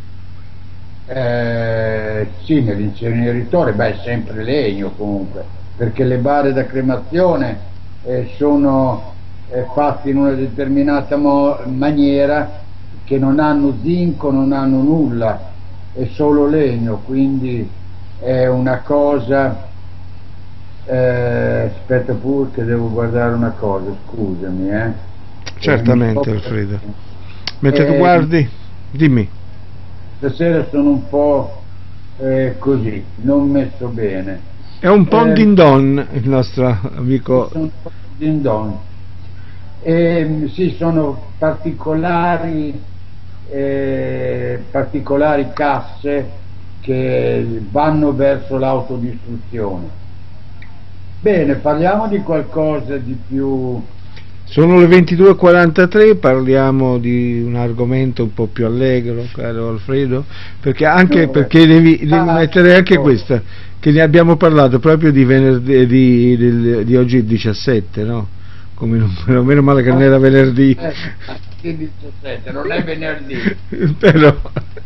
Eh, sì, nell'inceneritore, beh, è sempre legno comunque, perché le bare da cremazione eh, sono eh, fatte in una determinata mo- maniera, che non hanno zinco, non hanno nulla, è solo legno, quindi è una cosa. Eh, aspetta pure che devo guardare una cosa, scusami, eh. Certamente, eh, Alfredo. Mentre eh, tu guardi, dimmi. Stasera sono un po' eh, così, non messo bene. È un po' un eh, din don il nostro amico. Sono un po' din don. Eh, sì, sono particolari, eh, particolari casse che vanno verso l'autodistruzione. Bene, parliamo di qualcosa di più. Sono le ventidue e quarantatré, parliamo di un argomento un po' più allegro, caro Alfredo, perché anche perché devi, devi ah, mettere anche no. questa, che ne abbiamo parlato proprio di venerdì, di, di, di oggi il diciassette, no? Come non, meno male che non era venerdì. Eh, il diciassette, non è venerdì. Però.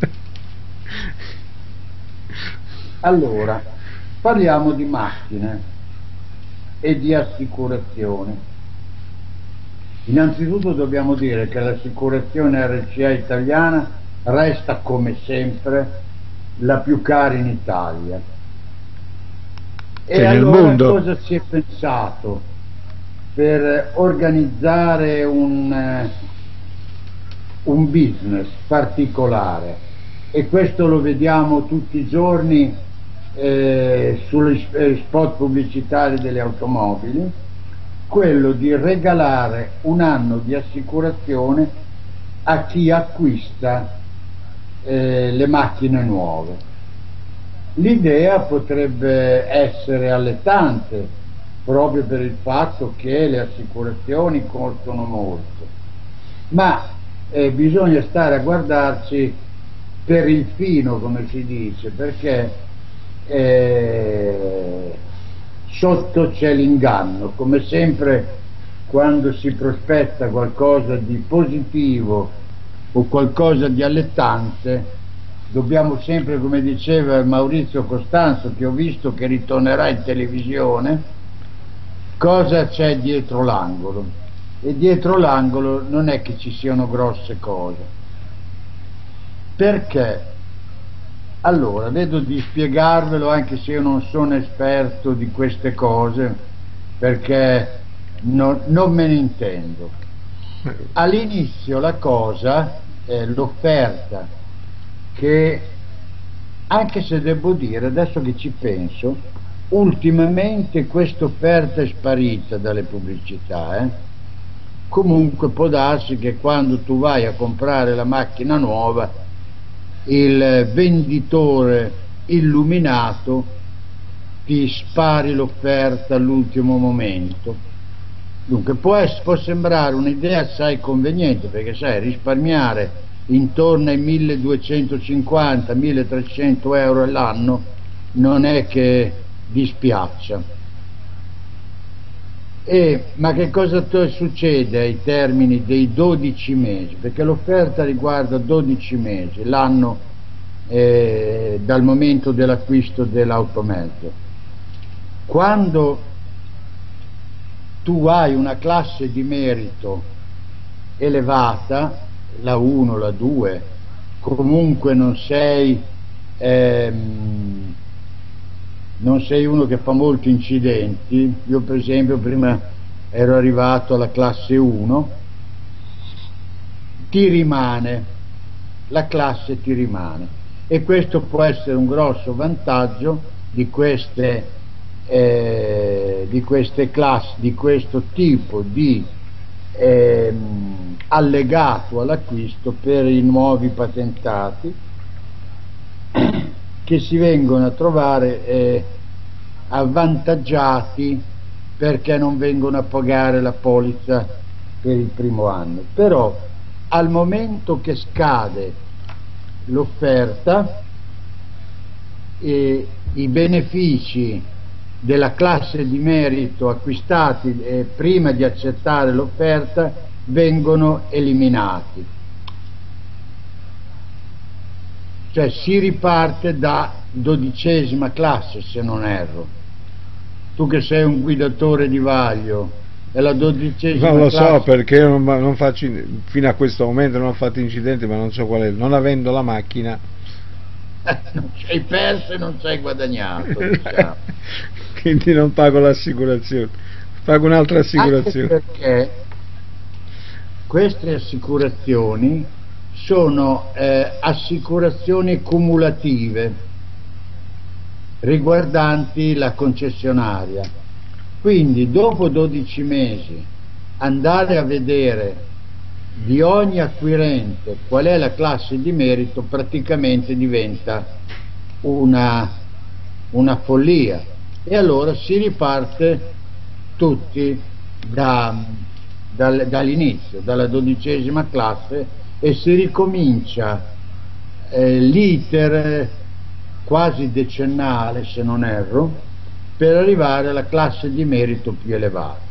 Allora, parliamo di macchine e di assicurazione. Innanzitutto dobbiamo dire che l'assicurazione R C A italiana resta come sempre la più cara in Italia. E nel allora mondo. Cosa si è pensato per organizzare un, eh, un business particolare? E questo lo vediamo tutti i giorni Eh, sugli spot pubblicitari delle automobili, quello di regalare un anno di assicurazione a chi acquista eh, le macchine nuove. L'idea potrebbe essere allettante, proprio per il fatto che le assicurazioni costano molto, ma eh, bisogna stare a guardarci per il fino, come si dice, perché Eh, sotto c'è l'inganno, come sempre quando si prospetta qualcosa di positivo o qualcosa di allettante, dobbiamo sempre, come diceva Maurizio Costanzo, che ho visto che ritornerà in televisione, cosa c'è dietro l'angolo. E dietro l'angolo non è che ci siano grosse cose. Perché? Allora, vedo di spiegarvelo, anche se io non sono esperto di queste cose, perché no, non me ne intendo. All'inizio la cosa, eh, l'offerta, che anche se devo dire, adesso che ci penso, ultimamente questa offerta è sparita dalle pubblicità, eh? Comunque può darsi che quando tu vai a comprare la macchina nuova, il venditore illuminato ti spari l'offerta all'ultimo momento. Dunque può, essere, può sembrare un'idea assai conveniente, perché sai, risparmiare intorno ai milleduecentocinquanta milletrecento euro all'anno non è che dispiaccia. E, ma che cosa succede ai termini dei dodici mesi? Perché l'offerta riguarda dodici mesi, l'anno eh, dal momento dell'acquisto dell'automezzo. Quando tu hai una classe di merito elevata, la uno, la due, comunque non sei ehm, non sei uno che fa molti incidenti. Io per esempio prima ero arrivato alla classe uno, ti rimane, la classe ti rimane, e questo può essere un grosso vantaggio di queste eh, di queste classi, di questo tipo di eh, allegato all'acquisto per i nuovi patentati, che si vengono a trovare eh, avvantaggiati perché non vengono a pagare la polizza per il primo anno. Però al momento che scade l'offerta, eh, i benefici della classe di merito acquistati eh, prima di accettare l'offerta vengono eliminati. Cioè si riparte da dodicesima classe, se non erro. Tu che sei un guidatore di vaglio, è la dodicesima non lo classe. so, perché io non, non faccio, fino a questo momento non ho fatto incidenti, ma non so qual è, non avendo la macchina. Non ci hai perso e non ci hai guadagnato, diciamo. Quindi non pago l'assicurazione, pago un'altra assicurazione. Anche perché queste assicurazioni sono eh, assicurazioni cumulative riguardanti la concessionaria, quindi dopo dodici mesi andare a vedere di ogni acquirente qual è la classe di merito praticamente diventa una, una follia, e allora si riparte tutti da, dal, dall'inizio, dalla dodicesima classe, e si ricomincia eh, l'iter quasi decennale, se non erro, per arrivare alla classe di merito più elevata.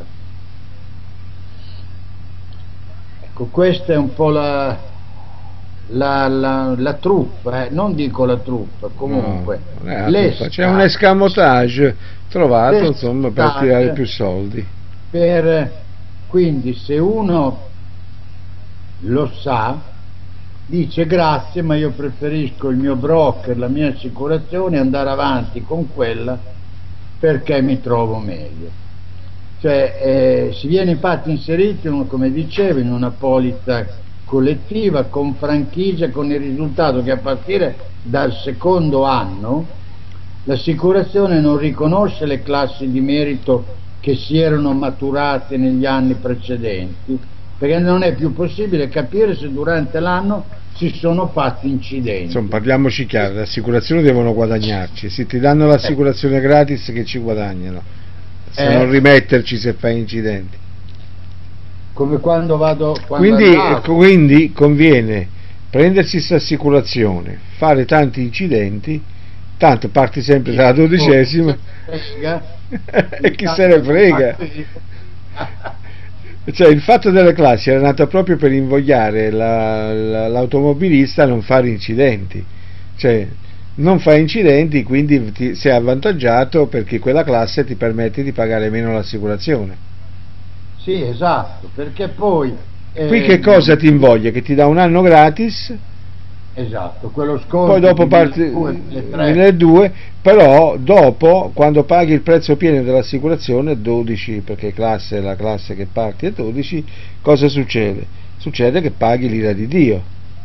Ecco, questa è un po' la, la, la, la truffa, eh? Non dico la truffa, comunque no, c'è un escamotage trovato, insomma, per tirare più soldi. Per, quindi se uno lo sa, dice grazie, ma io preferisco il mio broker, la mia assicurazione, andare avanti con quella perché mi trovo meglio. Cioè eh, si viene infatti inserito, come dicevo, in una polizza collettiva con franchigia, con il risultato che a partire dal secondo anno l'assicurazione non riconosce le classi di merito che si erano maturate negli anni precedenti, perché non è più possibile capire se durante l'anno si sono fatti incidenti. Insomma, parliamoci chiaro, le assicurazioni devono guadagnarci, se ti danno l'assicurazione gratis che ci guadagnano, se eh, non rimetterci se fai incidenti. Come quando vado... Quando quindi, quindi conviene prendersi questa assicurazione, fare tanti incidenti, tanto parti sempre dalla dodicesima e chi se ne frega. Cioè, il fatto delle classi era nato proprio per invogliare la, la, l'automobilista a non fare incidenti, cioè non fai incidenti, quindi ti, sei avvantaggiato perché quella classe ti permette di pagare meno l'assicurazione. Sì, esatto, perché poi... Eh, Qui che cosa ti invoglia? Che ti dà un anno gratis, esatto, quello sconto... poi dopo parti nelle due, però dopo, quando paghi il prezzo pieno dell'assicurazione, dodici, perché classe, la classe che parti è dodici, cosa succede? Succede che paghi l'ira di Dio,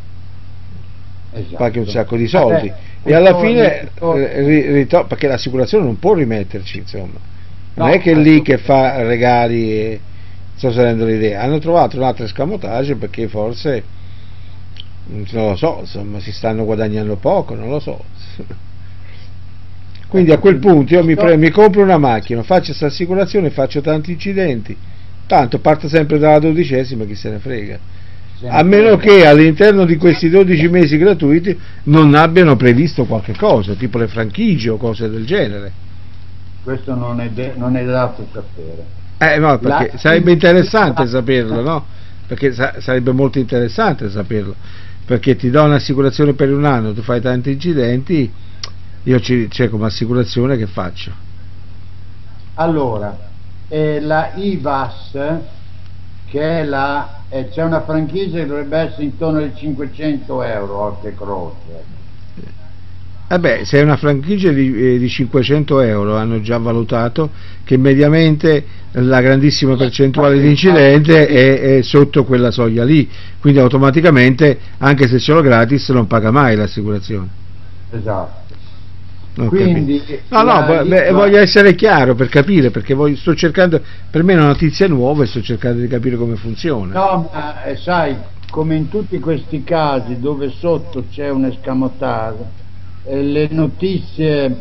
esatto. Paghi un sacco di soldi. Vabbè, e alla ritorni, fine ritorni. eh, ritor- perché l'assicurazione non può rimetterci, insomma, non No, è che è lì che fa regali e sto salendo l'idea, hanno trovato un altro escamotage perché forse non lo so, insomma, si stanno guadagnando poco, non lo so. Quindi a quel punto io mi, pre- mi compro una macchina, faccio questa assicurazione, faccio tanti incidenti, tanto parto sempre dalla dodicesima, chi se ne frega, a meno che all'interno di questi dodici mesi gratuiti non abbiano previsto qualche cosa, tipo le franchigie o cose del genere. Questo non è, de- non è dato sapere. Eh no, perché La... sarebbe interessante saperlo, no? Perché sa- sarebbe molto interessante saperlo, perché ti do un'assicurazione per un anno, tu fai tanti incidenti, io ci, c'è come assicurazione che faccio? Allora, eh, la I V A S, che è la... Eh, c'è una franchigia che dovrebbe essere intorno ai cinquecento euro, occhio e croce. Vabbè, se è una franchigia di, eh, di cinquecento euro, hanno già valutato che mediamente la grandissima percentuale di incidente è, è sotto quella soglia lì, quindi automaticamente, anche se ce l'ho gratis, non paga mai l'assicurazione. Esatto. Ho Quindi, capito. No, no, la, beh, la... voglio essere chiaro per capire, perché voglio, sto cercando, per me è una notizia nuova e sto cercando di capire come funziona. No, ma eh, sai, come in tutti questi casi dove sotto c'è un escamotage, eh, le notizie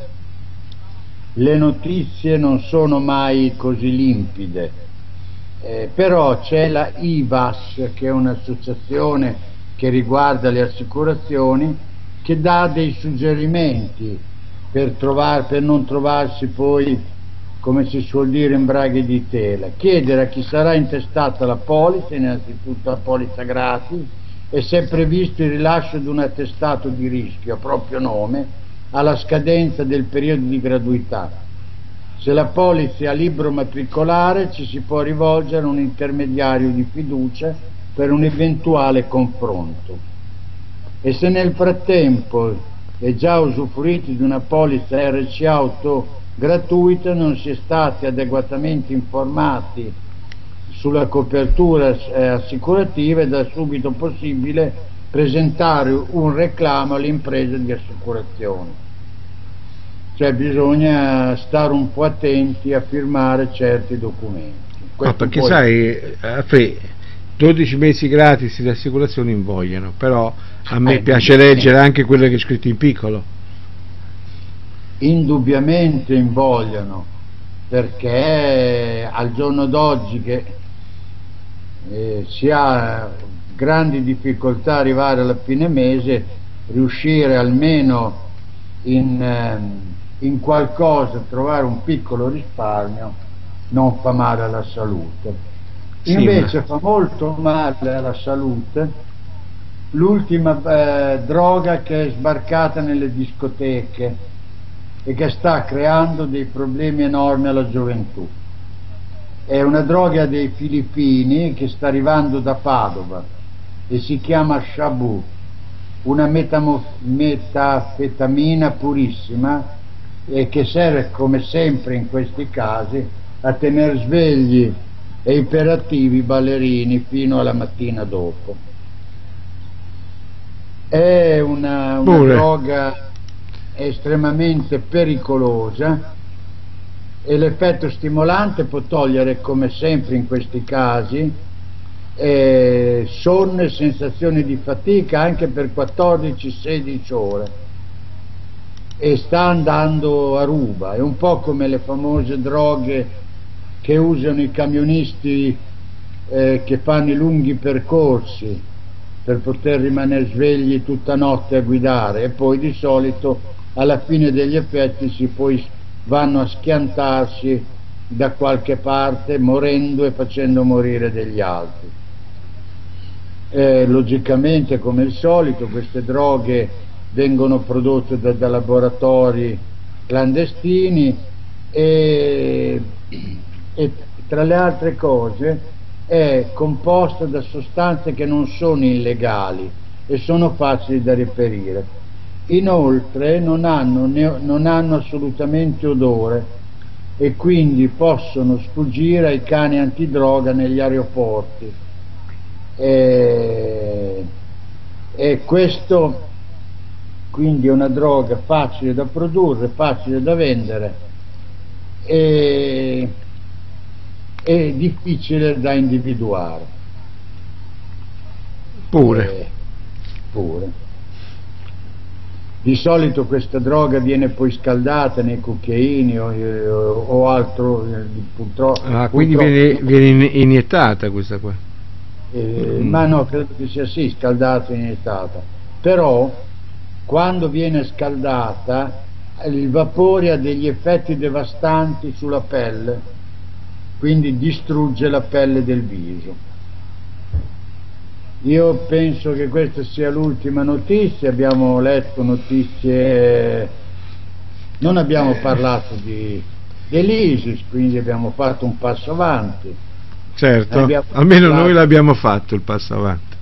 le notizie non sono mai così limpide, eh, però c'è la I V A S, che è un'associazione che riguarda le assicurazioni, che dà dei suggerimenti per, trovare, per non trovarsi poi, come si suol dire, in braghe di tela. Chiedere a chi sarà intestata la polizza, innanzitutto la polizza gratis, e se è previsto il rilascio di un attestato di rischio a proprio nome alla scadenza del periodo di gratuità. Se la polizza è a libro matricolare, ci si può rivolgere a un intermediario di fiducia per un eventuale confronto. E se nel frattempo è già usufruito di una polizza R C auto gratuita, non si è stati adeguatamente informati sulla copertura eh, assicurativa, è da subito possibile presentare un reclamo all'impresa di assicurazione. Cioè bisogna stare un po' attenti a firmare certi documenti. No, perché poi... sai, Afri, dodici mesi gratis di assicurazioni invogliano, però a me eh, piace leggere anche quello che è scritto in piccolo. Indubbiamente invogliano, perché al giorno d'oggi che eh, si ha grandi difficoltà a arrivare alla fine mese, riuscire almeno in, eh, in qualcosa a trovare un piccolo risparmio non fa male alla salute. Sì, Invece ma... fa molto male alla salute l'ultima eh, droga che è sbarcata nelle discoteche e che sta creando dei problemi enormi alla gioventù. È una droga dei filippini che sta arrivando da Padova e si chiama Shabu, una metamo- metafetamina purissima, e che serve, come sempre in questi casi, a tenere svegli e iperattivi i ballerini fino alla mattina dopo. È una, una droga estremamente pericolosa e l'effetto stimolante può togliere, come sempre in questi casi, eh, sonno e sensazioni di fatica anche per quattordici sedici ore, e sta andando a ruba. È un po' come le famose droghe che usano i camionisti eh, che fanno i lunghi percorsi per poter rimanere svegli tutta notte a guidare, e poi di solito alla fine degli effetti si poi vanno a schiantarsi da qualche parte, morendo e facendo morire degli altri. Eh, logicamente, come al solito, queste droghe vengono prodotte da, da laboratori clandestini e, e tra le altre cose è composta da sostanze che non sono illegali e sono facili da reperire. Inoltre non hanno, non hanno assolutamente odore e quindi possono sfuggire ai cani antidroga negli aeroporti. E, e questo quindi è una droga facile da produrre, facile da vendere e, e difficile da individuare. Pure. E, pure. Di solito questa droga viene poi scaldata nei cucchiaini o, o, o altro, purtroppo. Ah, quindi purtroppo, viene, viene iniettata questa qua? Eh, mm. Ma no, credo che sia sì, scaldata e iniettata. Però quando viene scaldata il vapore ha degli effetti devastanti sulla pelle, quindi distrugge la pelle del viso. Io penso che questa sia l'ultima notizia, abbiamo letto notizie, non abbiamo parlato di, dell'ISIS, quindi abbiamo fatto un passo avanti. Certo, abbiamo almeno parlato... noi l'abbiamo fatto il passo avanti.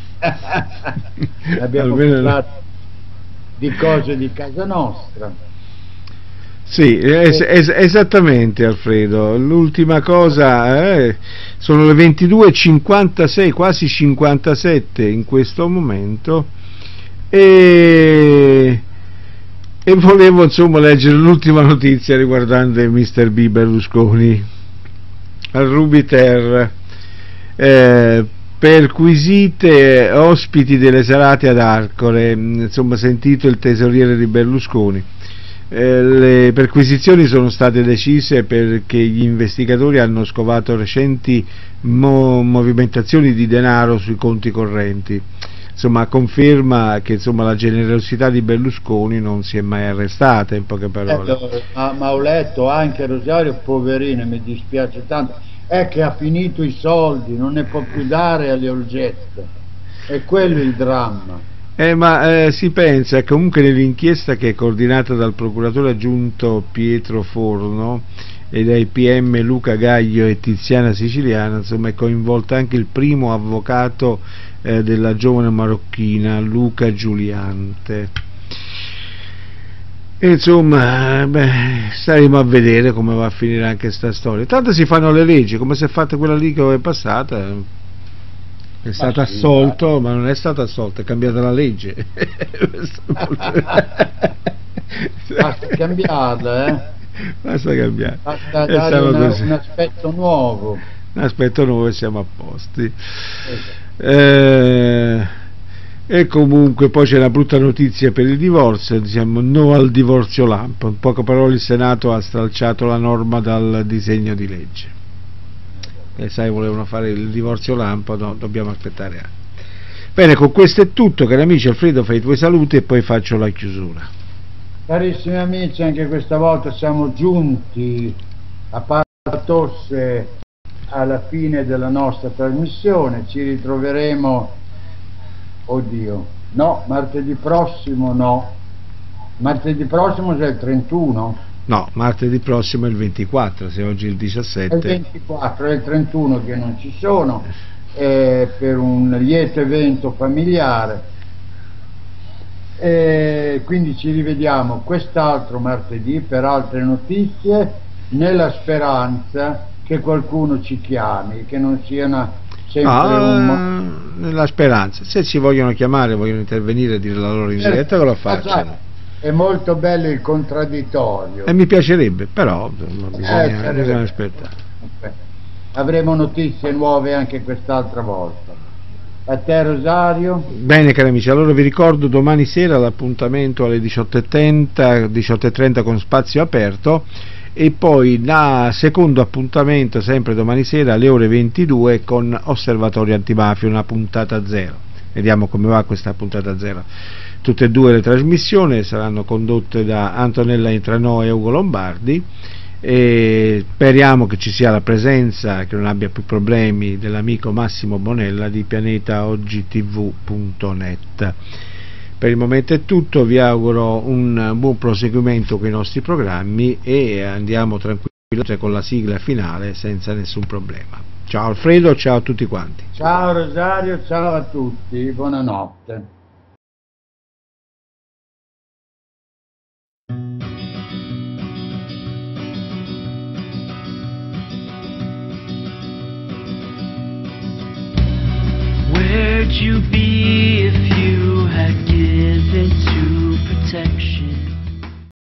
Abbiamo Almeno... parlato di cose di casa nostra. Sì, es es esattamente Alfredo, l'ultima cosa, eh, sono le ventidue e cinquantasei, quasi cinquantasette in questo momento e, e volevo insomma leggere l'ultima notizia riguardante mister B Berlusconi al Rubiter, eh, perquisite ospiti delle serate ad Arcore, insomma sentito il tesoriere di Berlusconi. Eh, le perquisizioni sono state decise perché gli investigatori hanno scovato recenti mo movimentazioni di denaro sui conti correnti, insomma conferma che insomma la generosità di Berlusconi non si è mai arrestata, in poche parole. Eh, ma, ma ho letto anche Rosario, poverino, mi dispiace tanto, è che ha finito i soldi, non ne può più dare alle Olgette, è quello il dramma. Eh, ma eh, si pensa comunque nell'inchiesta che è coordinata dal procuratore aggiunto Pietro Forno e dai P M Luca Gaglio e Tiziana Siciliana, insomma è coinvolto anche il primo avvocato eh, della giovane marocchina Luca Giuliante. E insomma, beh, staremo a vedere come va a finire anche sta storia. Tanto si fanno le leggi, come si è fatta quella lì che è passata. È stato ma sì, assolto, ma non è stato assolto, è cambiata la legge. Basta cambiarla, eh? Basta cambiare. Basta dare una, un aspetto nuovo. Un aspetto nuovo e siamo a posti. Esatto. Eh, e comunque poi c'è una brutta notizia per il divorzio, diciamo no al divorzio lampo. In poche parole il Senato ha stralciato la norma dal disegno di legge. E sai, volevano fare il divorzio lampo, no, dobbiamo aspettare anche. Bene, con questo è tutto, cari amici. Alfredo, fai i tuoi saluti e poi faccio la chiusura. Carissimi amici, anche questa volta siamo giunti, a parte la tosse, alla fine della nostra trasmissione. Ci ritroveremo, oddio, no, martedì prossimo no, martedì prossimo c'è il trentuno. No, martedì prossimo è il ventiquattro, se oggi è il diciassette. È il ventiquattro, è il trentuno che non ci sono, eh, per un lieto evento familiare. E quindi ci rivediamo quest'altro martedì per altre notizie, nella speranza che qualcuno ci chiami, che non sia una, sempre ah, un... nella speranza, se ci vogliono chiamare, vogliono intervenire e dire la loro in diretta, che lo facciano. È molto bello il contraddittorio. E mi piacerebbe, però bisogna, eh, bisogna aspettare. Avremo notizie nuove anche quest'altra volta. A te Rosario? Bene cari amici, allora vi ricordo domani sera l'appuntamento alle diciotto e trenta, diciotto e trenta con spazio aperto, e poi da secondo appuntamento sempre domani sera alle ore ventidue con Osservatorio Antimafia, una puntata zero. Vediamo come va questa puntata zero. Tutte e due le trasmissioni saranno condotte da Antonella Intranò e Ugo Lombardi, e speriamo che ci sia la presenza, che non abbia più problemi, dell'amico Massimo Bonella di pianeta oggi t v punto net. Per il momento è tutto, vi auguro un buon proseguimento con i nostri programmi e andiamo tranquillamente con la sigla finale senza nessun problema. Ciao Alfredo, ciao a tutti quanti. Ciao Rosario, ciao a tutti, buonanotte. Where'd you be if you had given to protection?